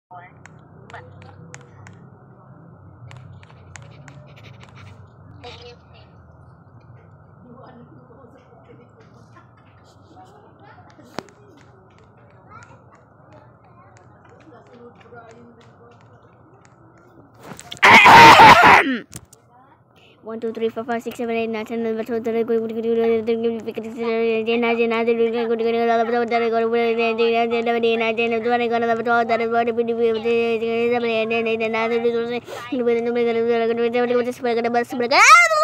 One, two, three, four, five, six, seven, eight, nine, 10, 11, 12, 13, 14, 15,